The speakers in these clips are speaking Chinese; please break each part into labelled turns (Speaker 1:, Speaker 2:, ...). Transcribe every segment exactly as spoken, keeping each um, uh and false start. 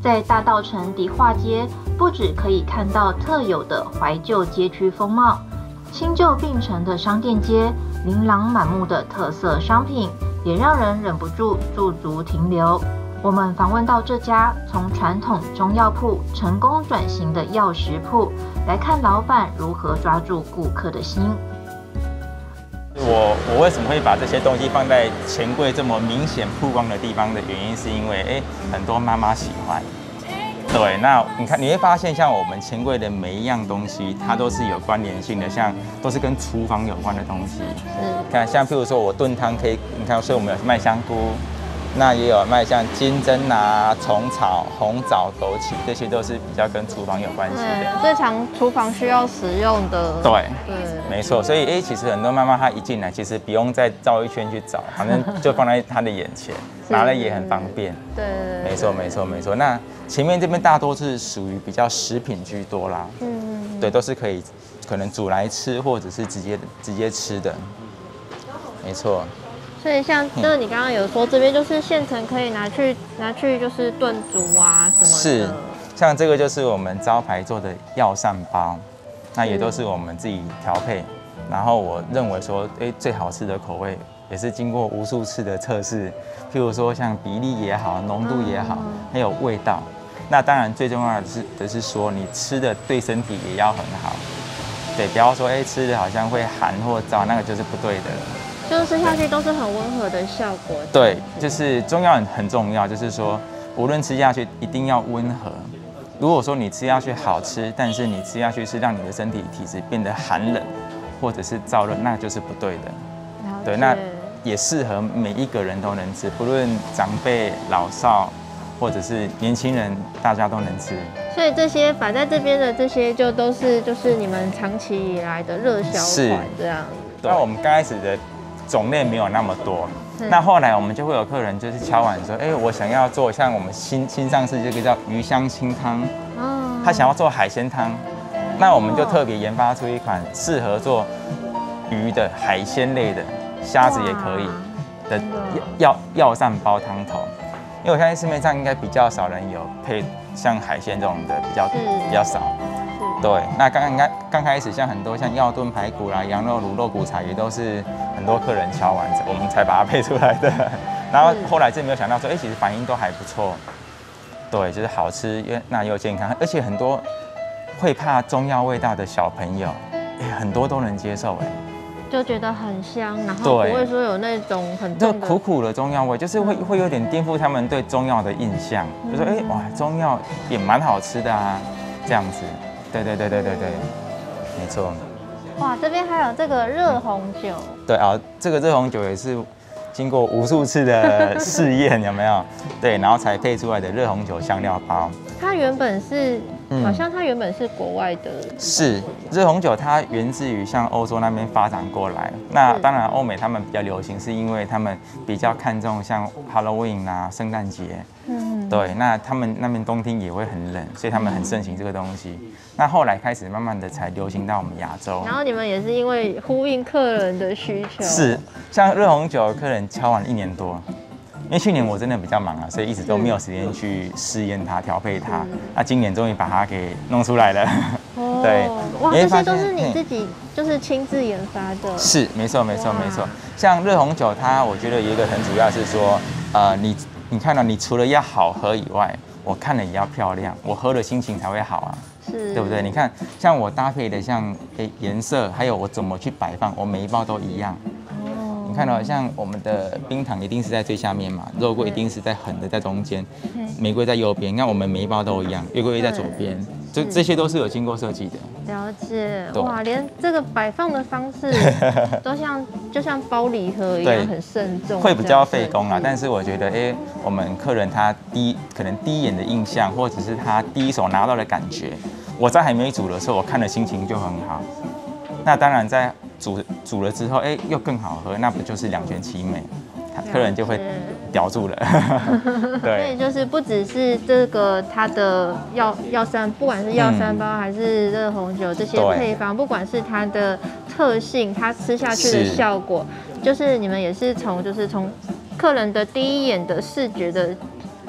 Speaker 1: 在大稻埕迪化街，不只可以看到特有的怀旧街区风貌，新旧并存的商店街，琳琅满目的特色商品，也让人忍不住驻足停留。我们访问到这家从传统中药铺成功转型的药食铺，来看老板如何抓住顾客的心。
Speaker 2: 我我为什么会把这些东西放在钱柜这么明显曝光的地方的原因，是因为哎，很多妈妈喜欢。对，那你看你会发现，像我们钱柜的每一样东西，它都是有关联性的，像都是跟厨房有关的东西。嗯，看像譬如说我炖汤可以，你看，所以我们有卖香菇。那也有卖像金针啊、虫草、红枣、枸杞，这些都是比较跟厨房有关系的，
Speaker 3: 最常厨房需要使用的。
Speaker 2: 对，对，没错。所以，哎、欸，其实很多妈妈她一进来，其实不用再绕一圈去找，反正就放在她的眼前，拿了也很方便。
Speaker 3: 对，
Speaker 2: 没错，没错，没错。那前面这边大多是属于比较食品居多啦，嗯，对，都是可以可能煮来吃，或者是直接直接吃的，没错。
Speaker 3: 所以像这个你刚刚有说，这边就是现成可以拿去拿去就是炖煮啊什么的。
Speaker 2: 是，像这个就是我们招牌做的药膳包，那也都是我们自己调配。然后我认为说，哎，最好吃的口味也是经过无数次的测试，譬如说像比例也好，浓度也好，还有味道。那当然最重要的是的是说，你吃的对身体也要很好。对，不要说哎吃的好像会寒或燥，那个就是不对的。
Speaker 3: 就是吃下去都是很温和的效果。
Speaker 2: 对，就是中药很重要，就是说无论吃下去一定要温和。如果说你吃下去好吃，但是你吃下去是让你的身体体质变得寒冷或者是燥热，那就是不对的。对，那也适合每一个人都能吃，不论长辈、老少或者是年轻人，大家都能吃。
Speaker 3: 所以这些摆在这边的这些，就都是就是你们长期以来的热销款这样。
Speaker 2: 那我们刚开始的种类没有那么多，那后来我们就会有客人就是敲碗说，哎、欸，我想要做像我们新新上市这个叫鱼香清汤，哦，他想要做海鲜汤，那我们就特别研发出一款适合做鱼的海鲜类的，虾子也可以的药药膳包汤头，因为我相信市面上应该比较少人有配像海鲜这种的，比较比较少。对，那刚刚刚开始，像很多像药炖排骨啦、羊肉卤、肉骨茶，也都是很多客人敲完，我们才把它配出来的。然后后来真没有想到说，哎、欸，其实反应都还不错。对，就是好吃，那又健康，而且很多会怕中药味道的小朋友，哎、欸，很多都能接受，哎，
Speaker 3: 就觉得很香，然后不会说有那种很重的
Speaker 2: 苦苦的中药味，就是会会有点颠覆他们对中药的印象，就说，哎、欸，哇，中药也蛮好吃的啊，这样子。对对对对对对，没错。
Speaker 3: 哇，这边还有这个热红酒。
Speaker 2: 对啊，这个热红酒也是经过无数次的试验，有没有？对，然后才配出来的热红酒香料包。
Speaker 3: 它原本是，嗯、好像它原本是国外的。
Speaker 2: 是热红酒，它源自于像欧洲那边发展过来。那当然，欧美他们比较流行，是因为他们比较看重像 Halloween 啊、圣诞节。嗯，对，那他们那边冬天也会很冷，所以他们很盛行这个东西。那后来开始慢慢的才流行到我们亚洲。
Speaker 3: 然后你们也是因为呼应客人的需求。
Speaker 2: 是，像热红酒，客人敲完一年多。因为去年我真的比较忙啊，所以一直都没有时间去试验它、调配它。那今年终于把它给弄出来了。
Speaker 3: 哦，
Speaker 2: 对，
Speaker 3: 哇，这些都是你自己就是亲自研发的。
Speaker 2: 是，没错，没错，没错。像热红酒，它我觉得有一个很主要是说，呃，你你看到、喔，你除了要好喝以外，我看了也要漂亮，我喝的心情才会好啊。是，对不对？你看，像我搭配的像诶颜色，还有我怎么去摆放，我每一包都一样。你看到像我们的冰糖一定是在最下面嘛，肉桂一定是在横的在中间，玫瑰在右边。你看我们每一包都一样，月桂在左边，这这些都是有经过设计的。
Speaker 3: 了解，哇，连这个摆放的方式都像就像包礼盒一样，很慎重，
Speaker 2: 会比较费工啦。但是我觉得，哎、欸，我们客人他第一可能第一眼的印象，或者是他第一手拿到的感觉，我在还没煮的时候，我看的心情就很好。那当然在煮煮了之后，哎、欸，又更好喝，那不就是两全其美？客人就会叼住了。对，
Speaker 3: 所以就是不只是这个它的药药膳，不管是药膳包还是热红酒这些配方，不管是它的特性，它吃下去的效果，就是你们也是从就是从客人的第一眼的视觉的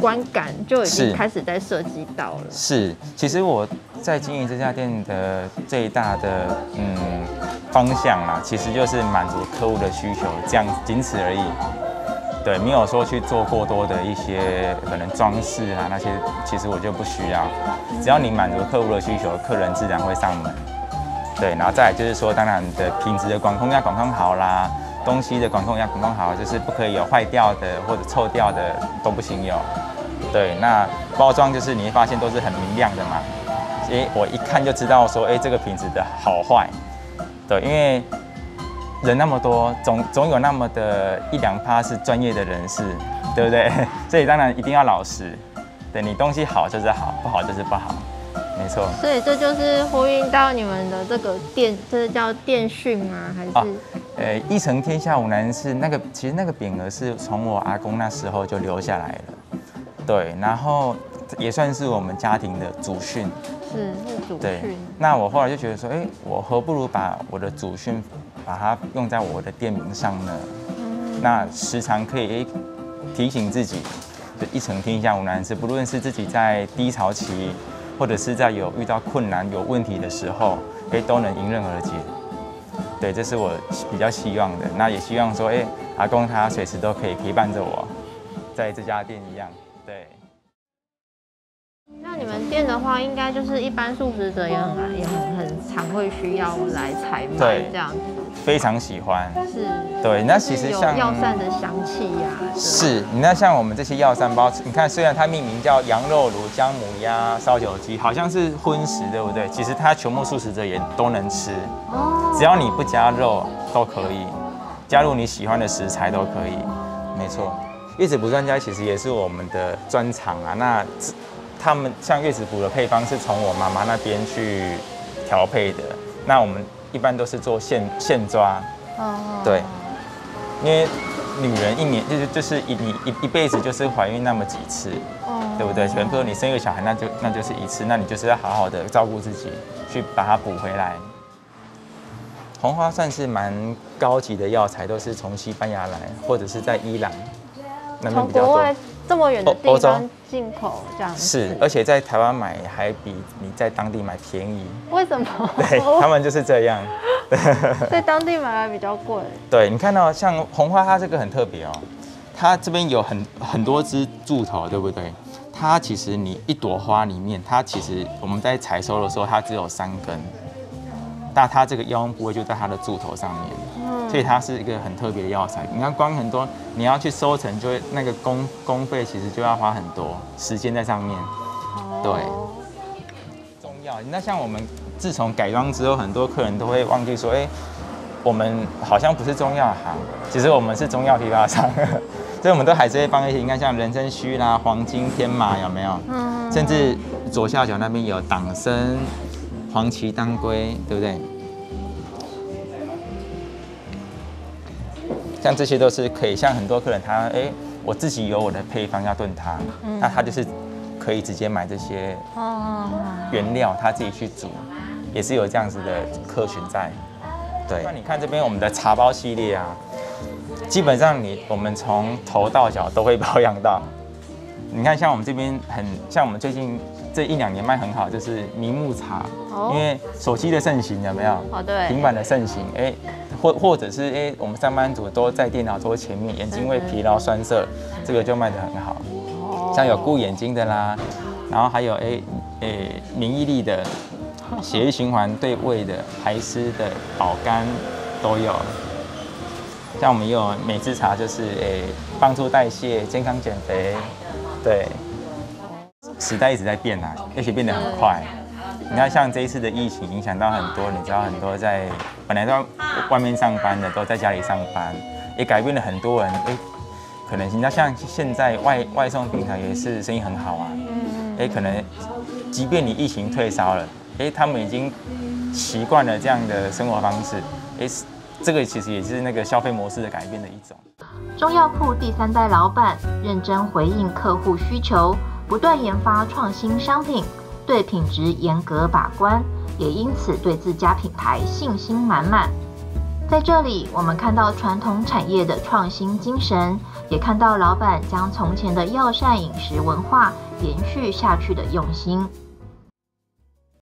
Speaker 3: 观感就已经开始在设计到了。
Speaker 2: 是，其实我在经营这家店的最大的嗯方向啦，其实就是满足客户的需求，这样仅此而已。对，没有说去做过多的一些可能装饰啊那些，其实我就不需要。只要你满足客户的需求，客人自然会上门。对，然后再来就是说，当然你的品质的管控要管控好啦，东西的管控要管控好，就是不可以有坏掉的或者臭掉的都不行有。对，那包装就是你会发现都是很明亮的嘛，所以我一看就知道说，哎，这个品质的好坏。对，因为人那么多，总总有那么的一两趴是专业的人士，对不对？所以当然一定要老实。对，你东西好就是好，不好就是不好，没错。
Speaker 3: 所以这就是呼应到你们的这个店，这叫店训吗？还是？啊、
Speaker 2: 呃，一城天下无难事，那个其实那个匾额是从我阿公那时候就留下来了。对，然后也算是我们家庭的祖训。
Speaker 3: 是是祖训。对，
Speaker 2: 那我后来就觉得说，哎，我何不如把我的祖训把它用在我的店名上呢？嗯、那时常可以提醒自己，一城天下无难事，不论是自己在低潮期，或者是在有遇到困难、有问题的时候，哎，都能迎刃而解。对，这是我比较希望的。那也希望说，哎，阿公他随时都可以陪伴着我，在这家店一样。对。
Speaker 3: 那你们店的话，应该就是一般素食者也很也很很常会需要来采买这样子。
Speaker 2: 非常喜欢。
Speaker 3: 是。
Speaker 2: 对，那其实像
Speaker 3: 药膳的香气呀。
Speaker 2: 是，你那像我们这些药膳包，你看虽然它命名叫羊肉炉、姜母鸭、烧酒鸡，好像是荤食，对不对？其实它全部素食者也都能吃。哦。只要你不加肉都可以，加入你喜欢的食材都可以。没错。月子补专家其实也是我们的专长啊。那他们像月子补的配方是从我妈妈那边去调配的。那我们一般都是做现现抓。哦。对。因为女人一年就是就是一你一一辈子就是怀孕那么几次，哦。对不对？比如说你生一个小孩，那就那就是一次，那你就是要好好的照顾自己，去把它补回来。红花算是蛮高级的药材，都是从西班牙来，或者是在伊朗。
Speaker 3: 从国外这么远的地方进口这样子，
Speaker 2: 是，而且在台湾买还比你在当地买便宜。
Speaker 3: 为什么？
Speaker 2: 对，他们就是这样。
Speaker 3: 在当地买还比较贵。
Speaker 2: 对，你看到像红花，它这个很特别哦，它这边有很很多支柱头，对不对？它其实你一朵花里面，它其实我们在采收的时候，它只有三根，但它这个药用部位就在它的柱头上面。所以它是一个很特别的药材。你看，光很多你要去收成，就会那个工工费其实就要花很多时间在上面。对，中药。那像我们自从改装之后，很多客人都会忘记说，哎，我们好像不是中药行，其实我们是中药批发商。所以我们都还是会放一些，你看像人参须啦、黄金、天麻有没有？嗯。甚至左下角那边有党参、黄芪、当归，对不对？像这些都是可以，像很多客人他哎、欸，我自己有我的配方要炖汤，嗯、那他就是可以直接买这些原料，他自己去煮，也是有这样子的客群在。对，那你看这边我们的茶包系列啊，基本上你我们从头到脚都会保养到。你看，像我们这边很像我们最近这一两年卖很好，就是明目茶，哦、因为手机的盛行有没有？
Speaker 3: 哦，对。
Speaker 2: 平板的盛行，哎、欸。或或者是哎、欸，我们上班族都在电脑桌前面，眼睛会疲劳酸涩，这个就卖得很好。哦、像有顾眼睛的啦，然后还有哎哎免疫力的、血液循环对胃的、排湿的、保肝都有。像我们也有美姿茶，就是哎帮助代谢、健康减肥。对，时代一直在变啊，而且变得很快。你看，像这一次的疫情影响到很多，你知道很多在本来都在外面上班的，都在家里上班，也改变了很多人。哎，可能你知道，像现在外外送平台也是生意很好啊。哎，可能即便你疫情退烧了，哎，他们已经习惯了这样的生活方式。哎，这个其实也是那个消费模式的改变的一种。
Speaker 1: 中药铺第三代老板认真回应客户需求，不断研发创新商品。对品质严格把关，也因此对自家品牌信心满满。 在这里，我们看到传统产业的创新精神，也看到老板将从前的药膳饮食文化延续下去的用心。